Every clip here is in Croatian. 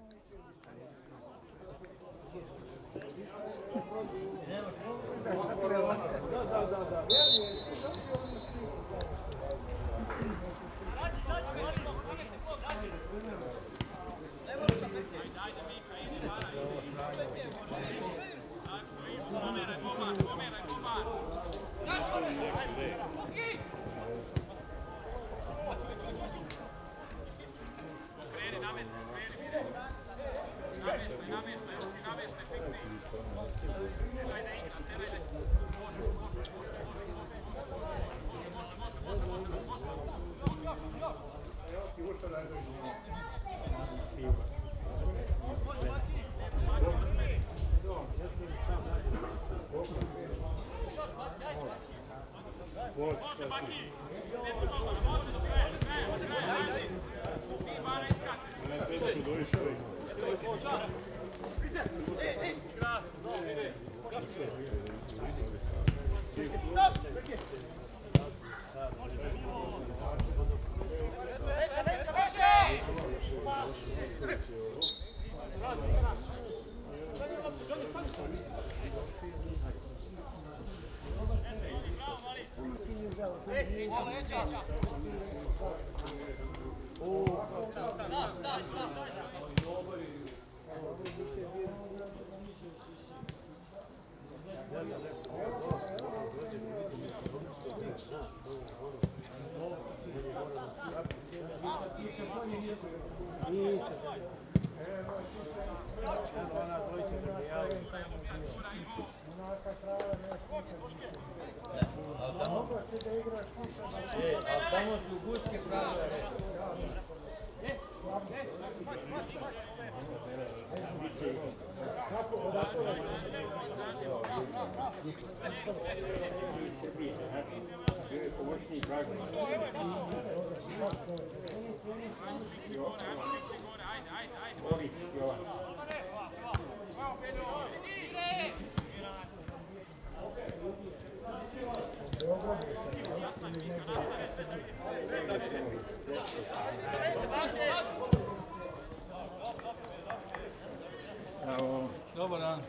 Tamo su guske pravile. Dobar dan.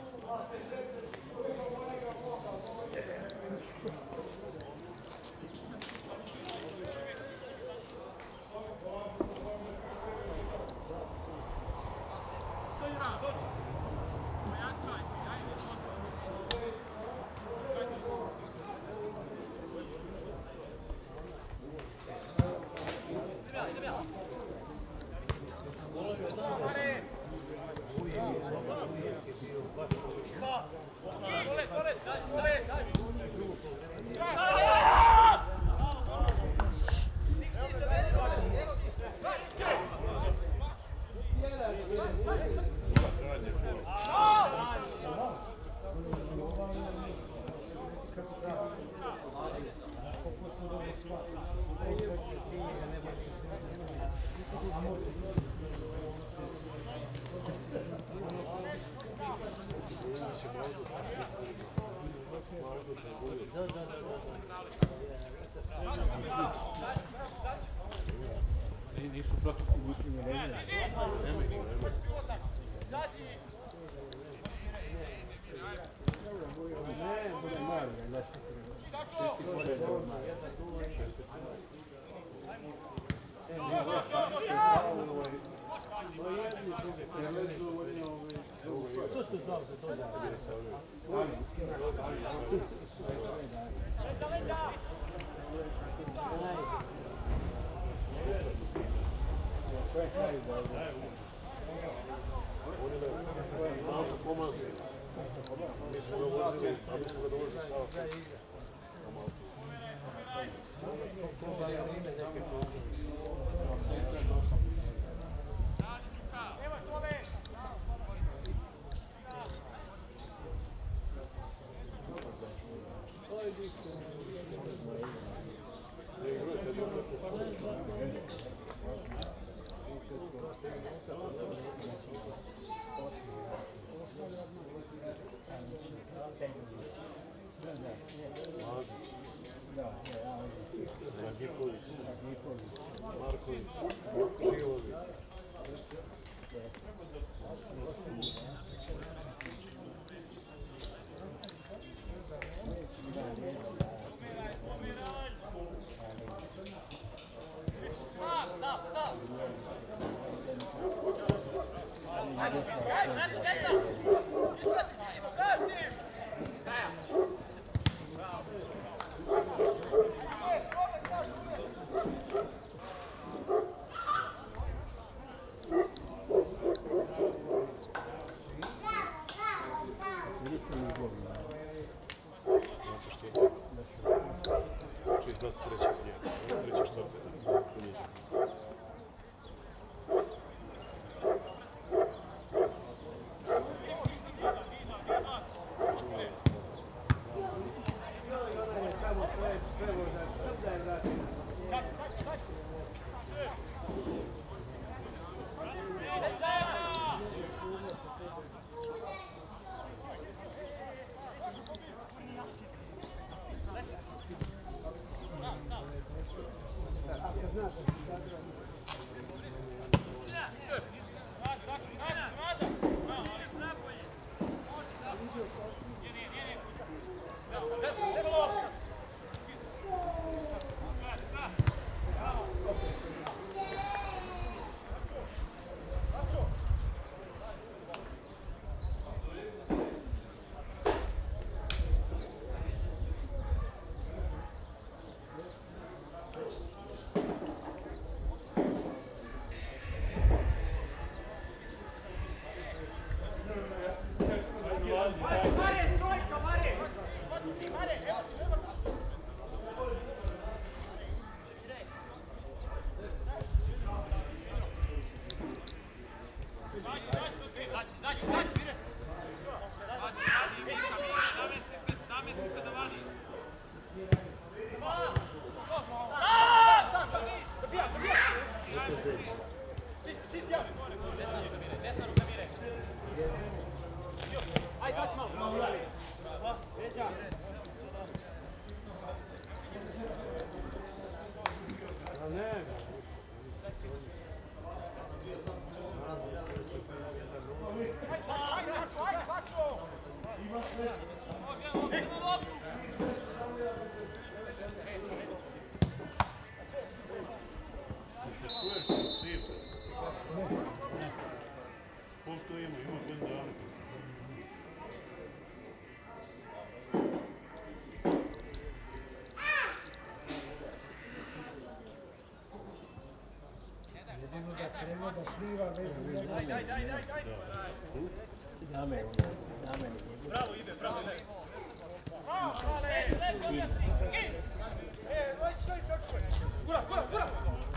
Nisu protiv ugustljene regije. Ne, bude mali, ne. To ste znali za to da mi smo ga vozili, a mi smo ga dolazili sa Marković, Živović. Bravo, Ibe, bravo, Ibe. Gura, gura, gura!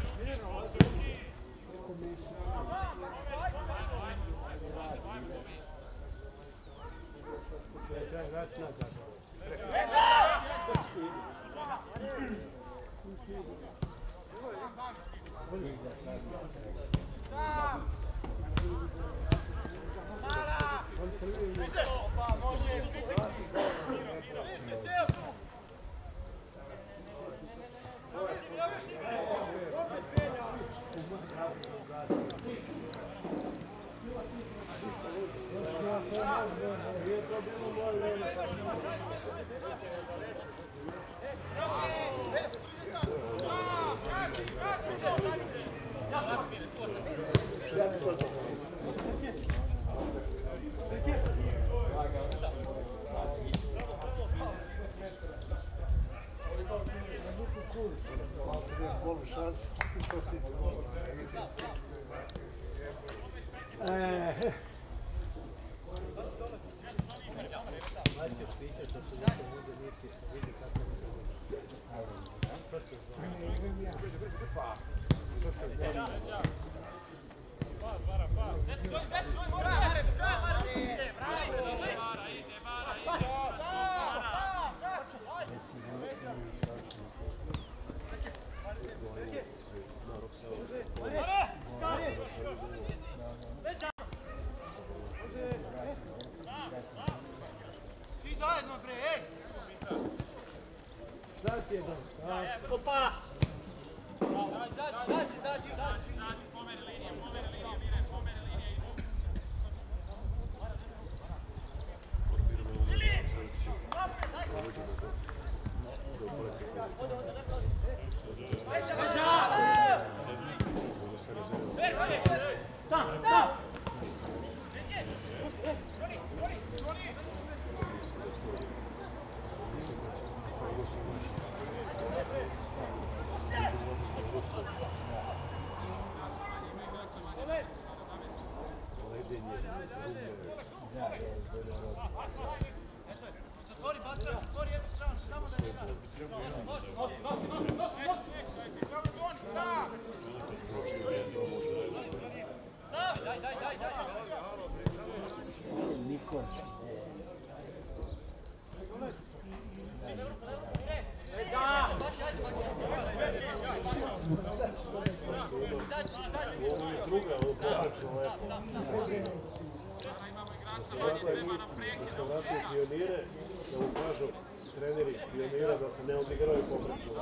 Opa! Izađi! Pomene linije, Mire, pomene linije. Sam! Zatvori, zatvori jednu stranu, samo da je daj. Niko. Druga, ovo konačno lepo. Da se vratio Pionire, da mu kažu treneri Pionira da se ne odigravaju pogrešku.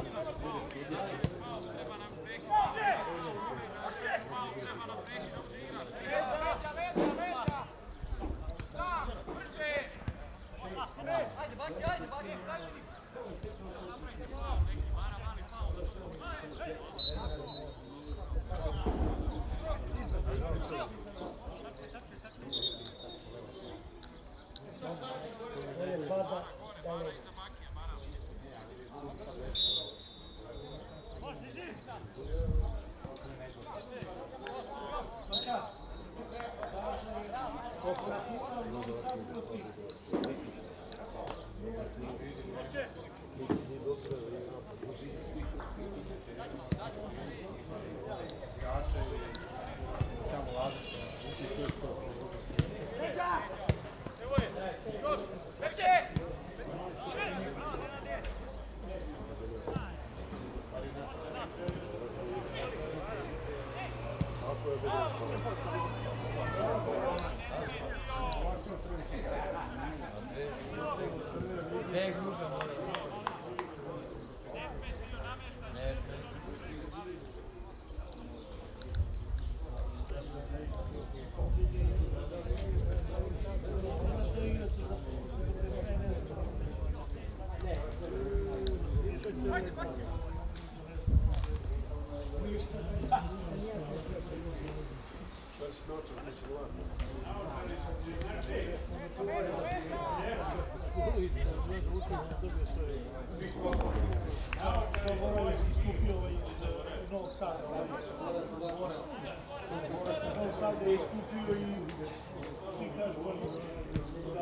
Sad je istupio i svi kažu da.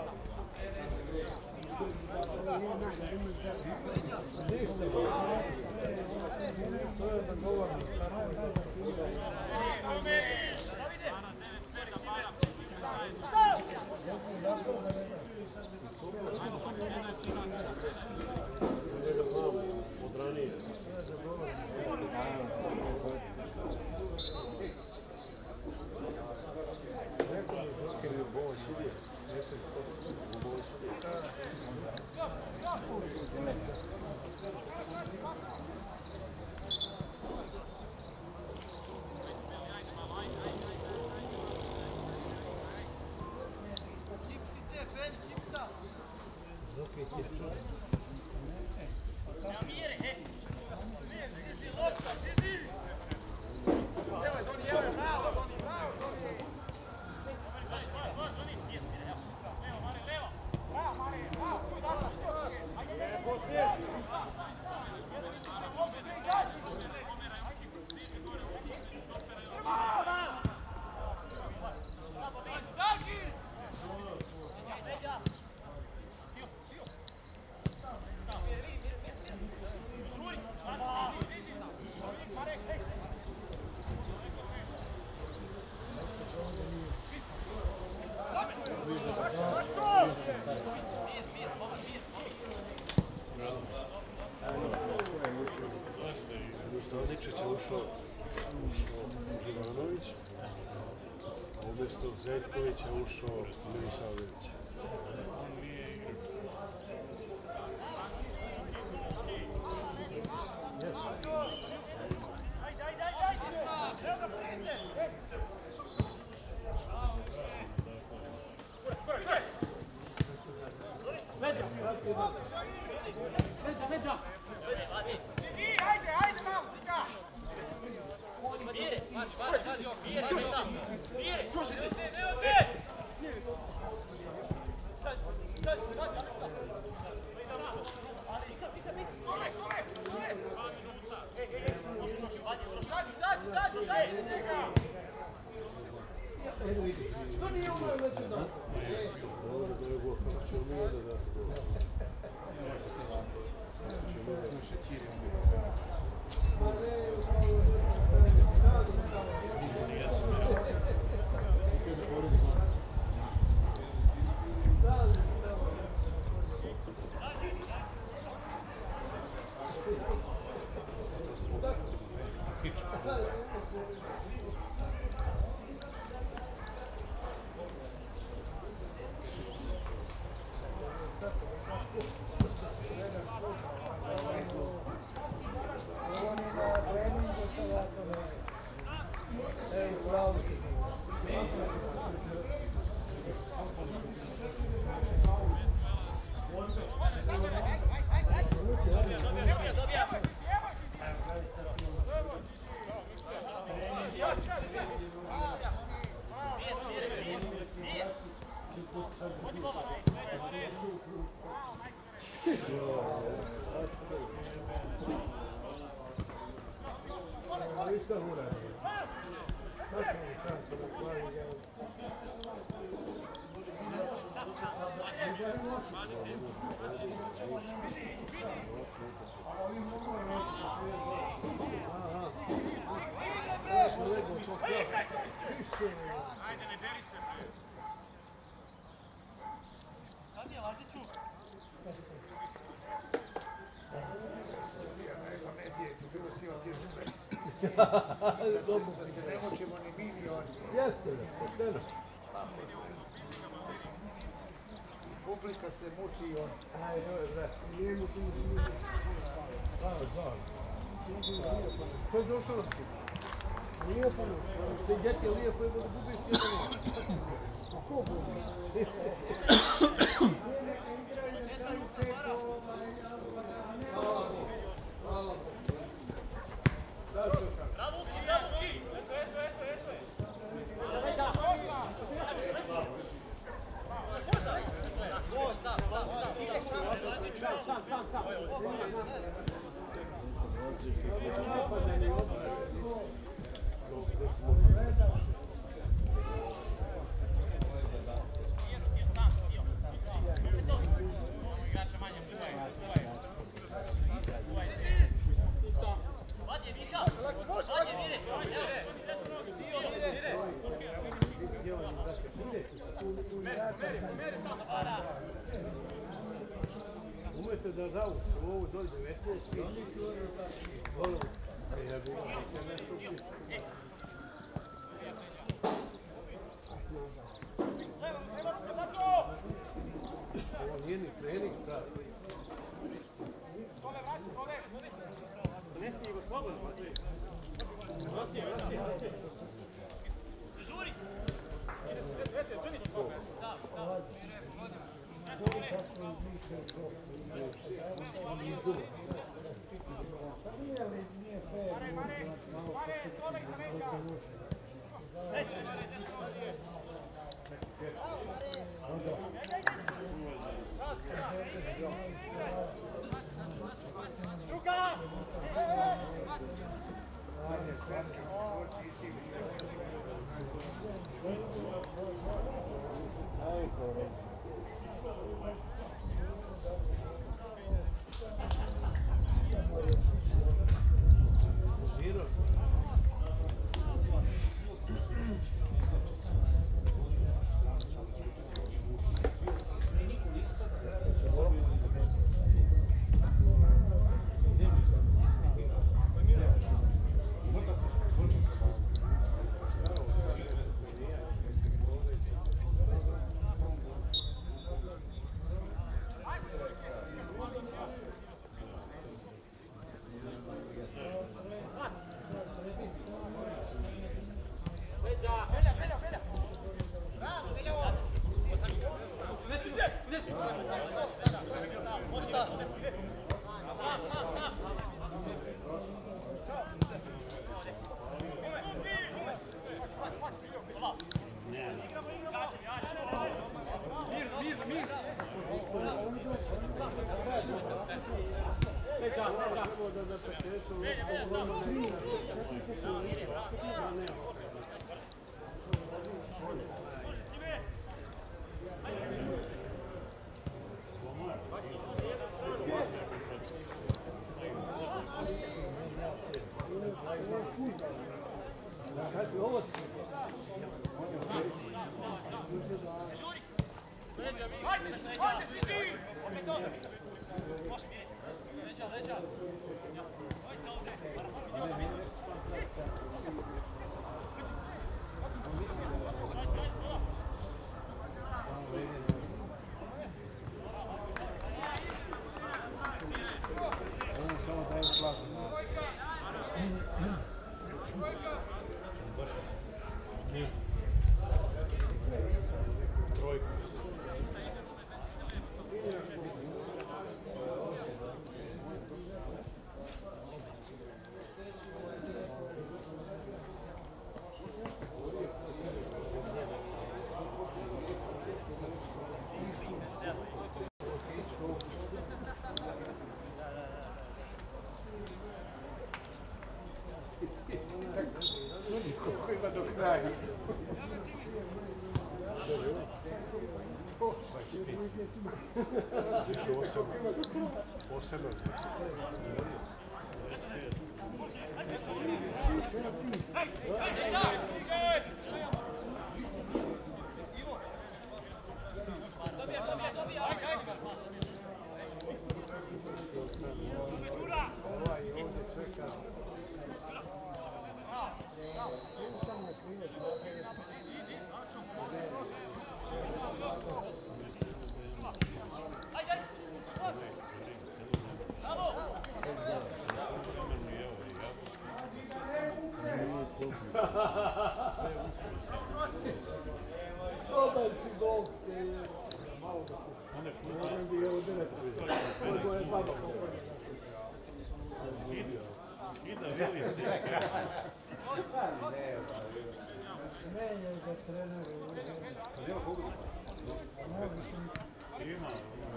Stavničić je ušao Živanović, a umjesto Zeljkovića je ušao Milisavljević. Što nije ono već da? Dobro da je Bog, kako ćemo mi onda dati gol. Ajde, ne beri se sve. Sad je, Laziću. Da se ne moćemo ni mi ni oni. Jeste, pošteno. Publika se muči i oni. Aj, dobro, Nije mučimo se mi. znao. Ko je došao od ti? Nije puno. Ti djeti lijepo je da gubiš jedan. A ko bude? Neka igraju na stanu peko. Hvala Bogu. Bravo, Uki, bravo, Uki! Eto je. Igrača manje, čuvaj. Vadje, Vika! Vadje, Vire! Umjesto da zavu ovu dolje 19 svi. Volimo. Ja bih nešto upisao. Ovo nije ni trening pravi. Donesi go slobodno, Matej. Nosi. Žuri! Nije fair. Hajde, Sizi! Opet ovdje! Može, Miri! Leđa! Hojca ovdje! Ovo samo daju plažu. Trojka. Sudi koliko ima do kraja. Više 8. Dobar ti gol, malo da moram bi ga udirati. Ovo je baba popravljena. Skida velice. Menjaju ga treneru. Nema koga? Ima.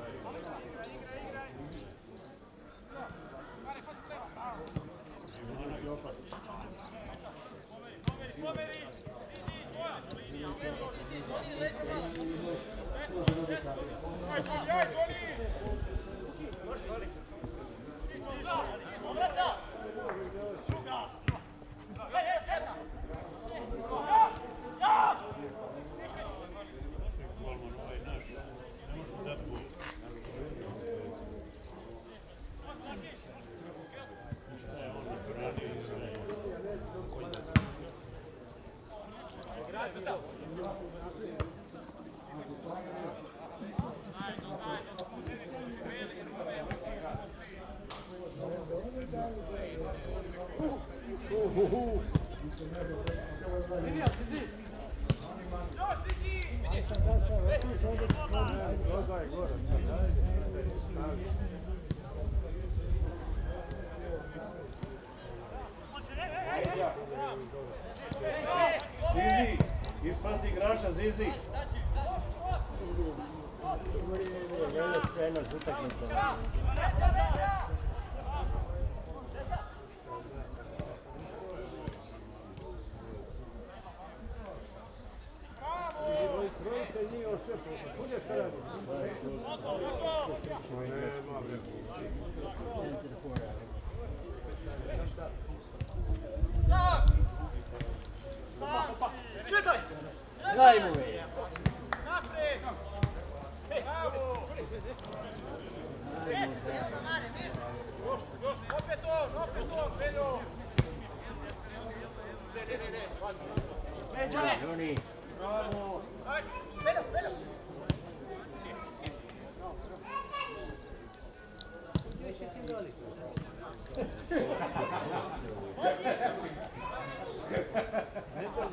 Zizi, isprati igrača, Zizi. Trener s utakmicom. Trojica njih sve pošlo. Bude šta radi? Daj mu je. Naprijed! Bravo! Opet on, Beljo! Ne, shvatno. Joni. Bravo! Beljo! Neće ti doli. Ne doli.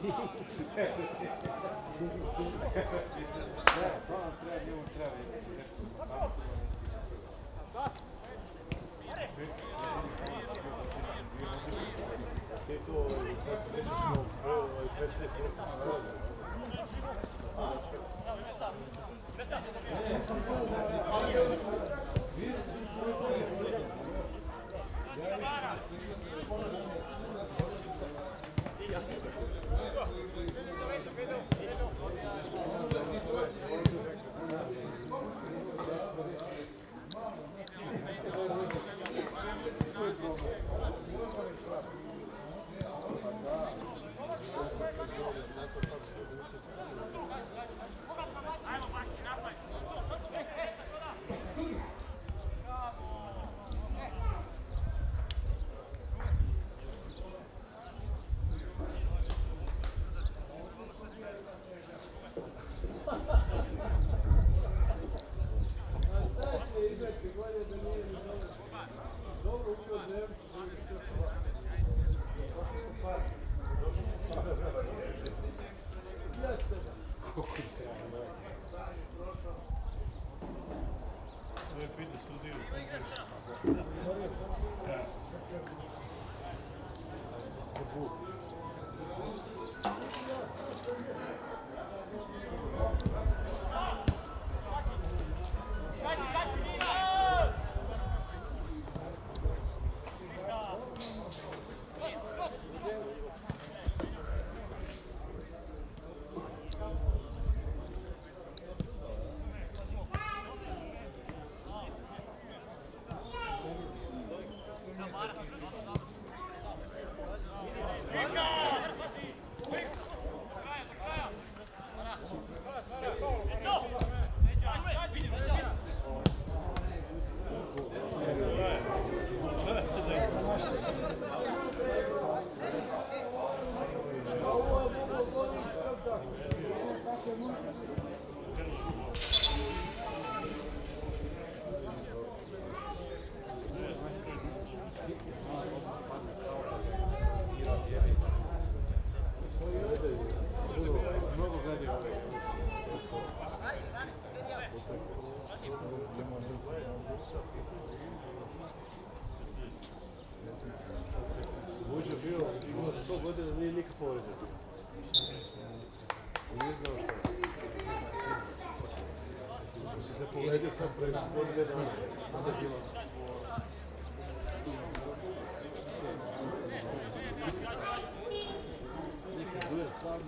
Ti to sad pričamo predsjednik Mnogo gledaju ove. Buđo bio, imao 100 godina, nije nikad povređen. Nije znao što je. Mislim da je povredio sam pre godine dana. Onda je bilo. Neki duel.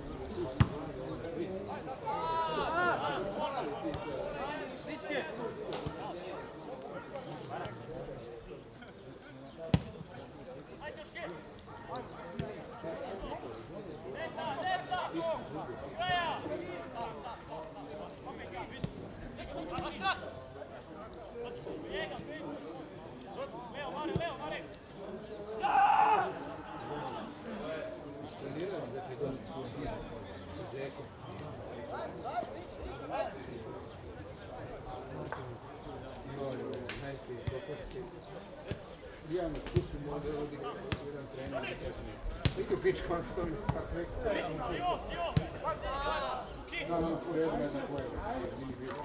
Dijamo, tu se može odigrati jedan trener. Vidite pičko, što mi tako rekao. Da, mi u redu ne znam koje. Nije bilo.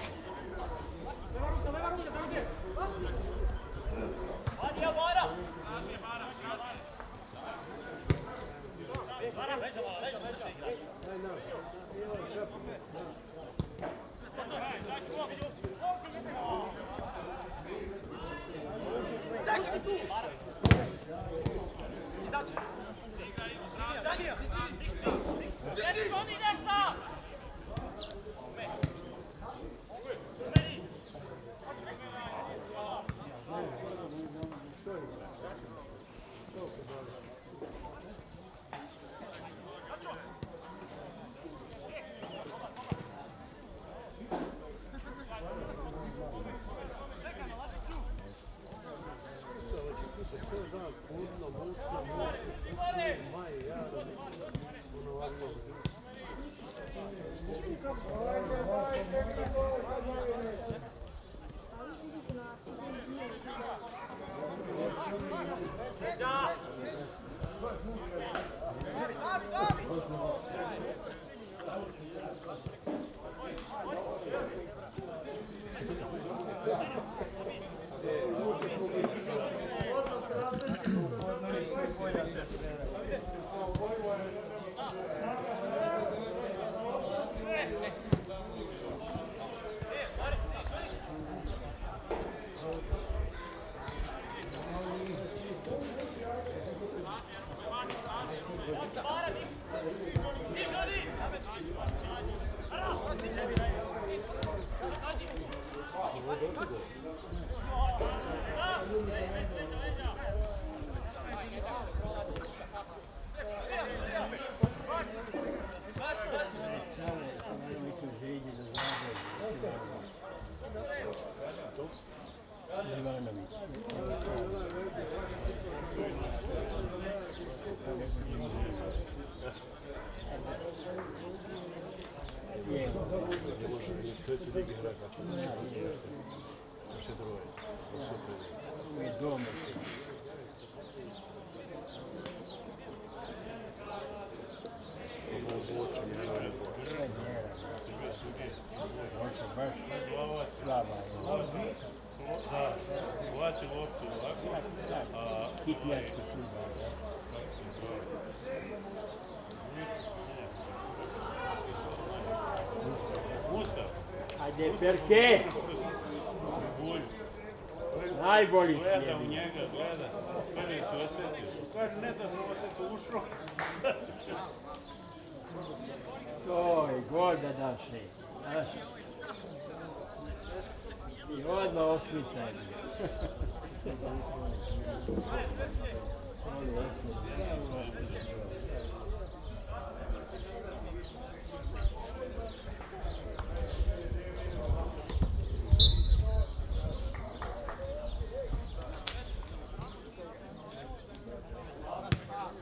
Ajde, Perke! Najbolji si je. Gleda u njega, gleda. Kaže, se osjetiš. Kaže, ne da sam osjetio ušlo. Oj, gol da daš ne. Daš. I odmah osmica je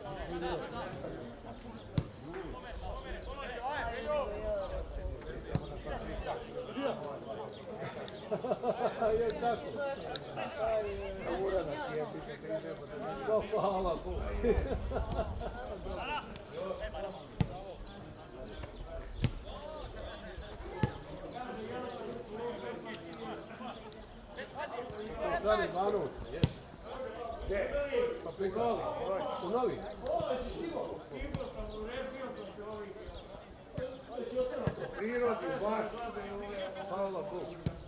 bio. tako. Hvala Bogu. Zdravi Ivanović, je? Pa prikoli, u novi. Prirodi, baš. Hvala Bogu.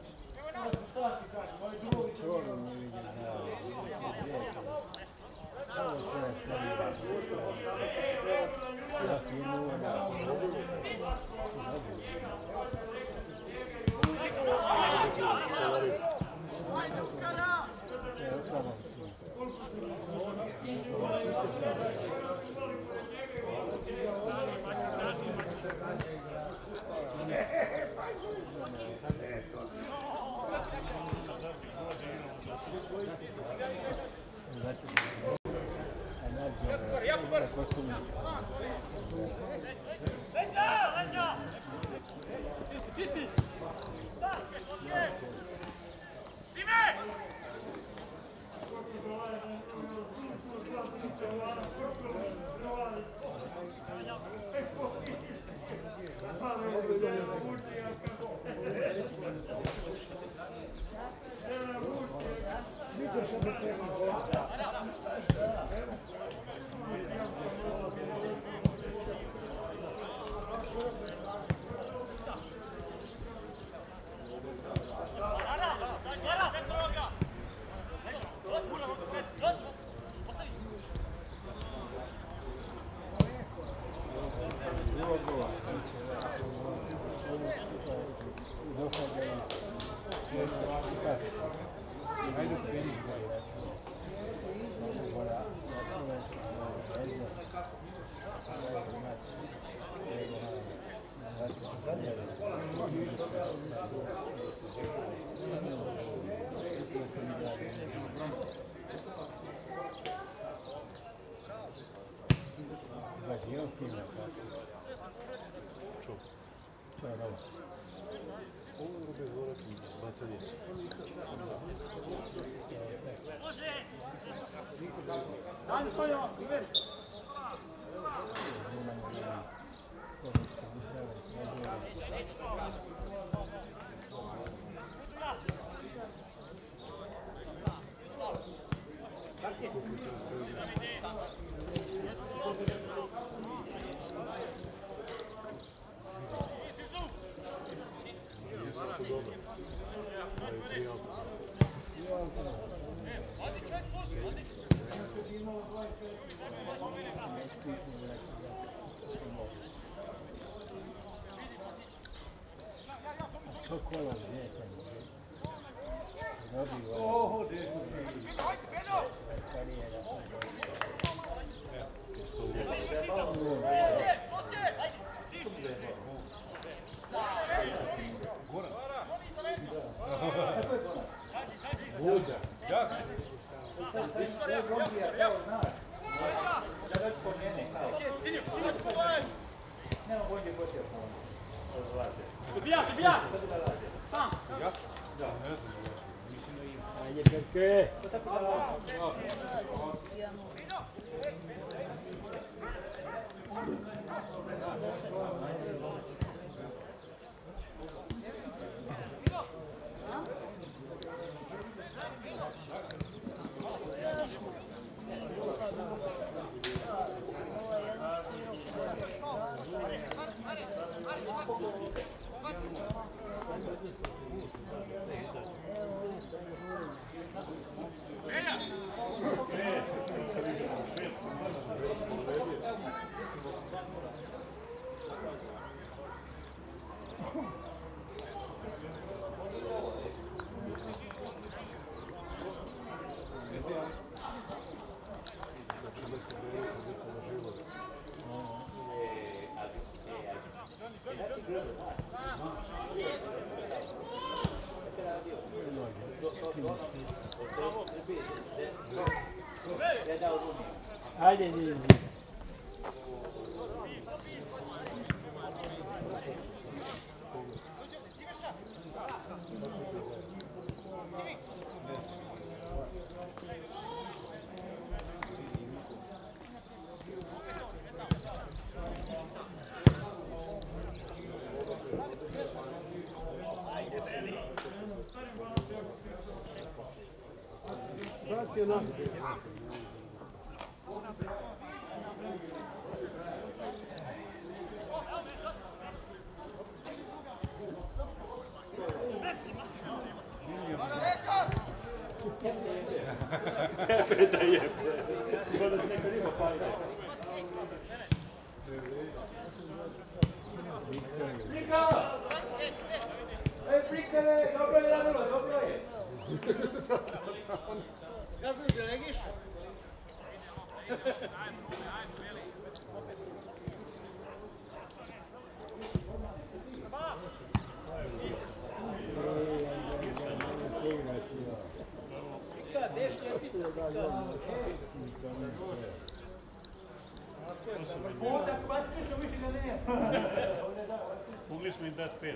Ajde, vidi. je nogu. Tebe da jebe. Kada neka riba pali. Prika! Ej, prikane, dobro je radilo, dobro je. Kako je, legiš? Mogli smo im dati 5.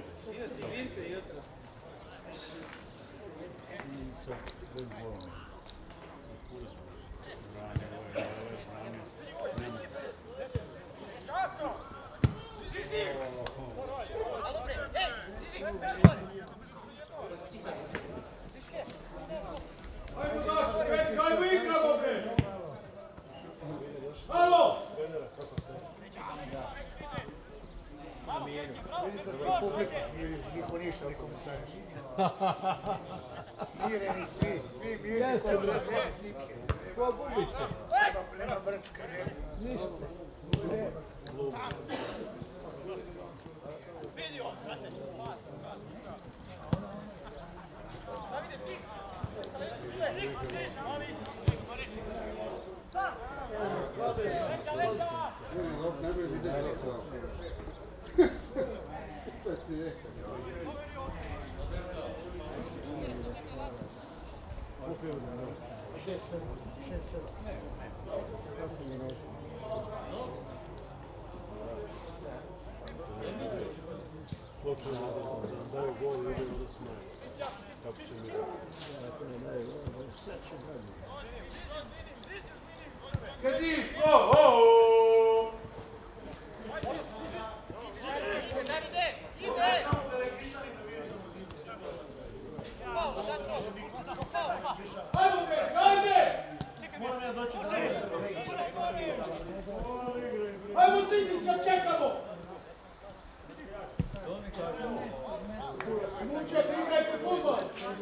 Niko ništa, niko mu traži. Smireni svi mirni, ko nema sike. Nema brčka, ništa. Najbolje vidjeti rekao. To ti rekao. Slučajno da daju gol i ide da smaje. Kako će mi Kadir! Oh! Ajmo Zizića, čekamo! Mučete, igrajte futbol!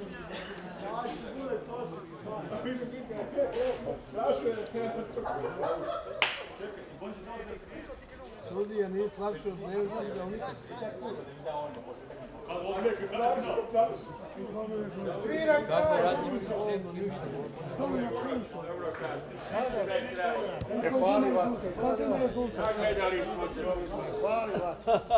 Sudija nije lakše od dnevnici da unikad. Kako radimo sistemno ništa. Ne hvali vas. Hvali vas.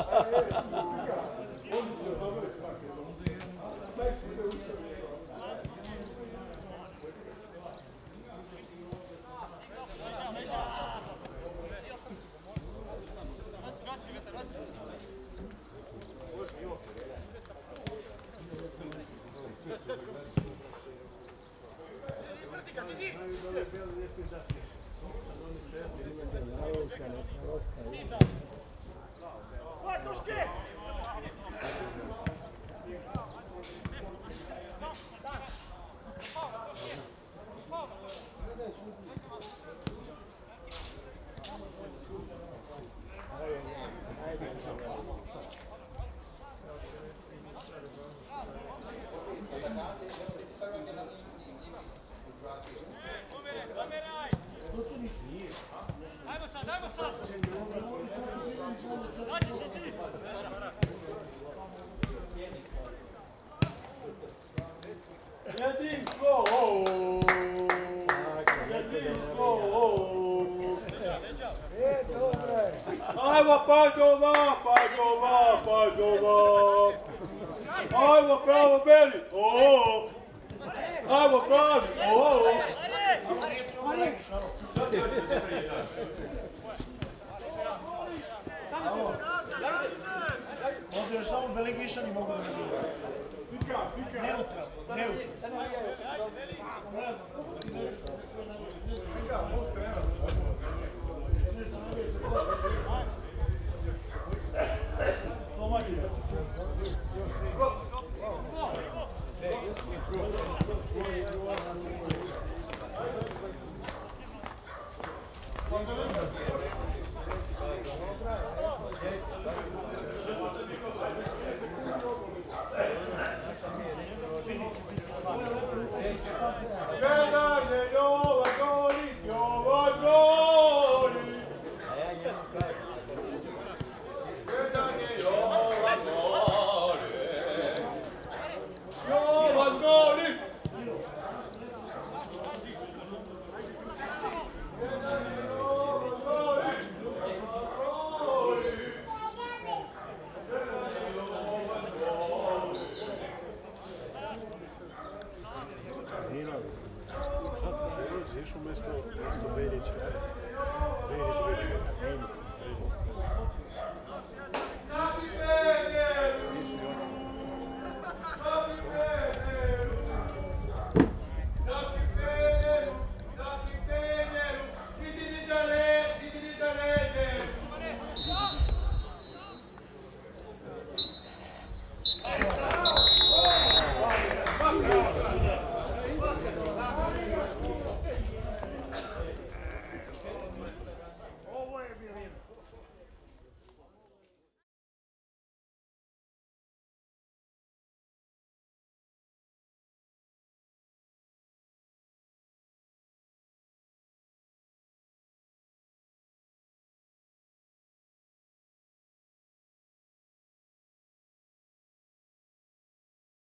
Ajmo Padova! Ajmo pravo Beli! Ajmo pravi! Ovdje još samo Belegišani mogu da nabiju. Neutra. Mesto Beljića.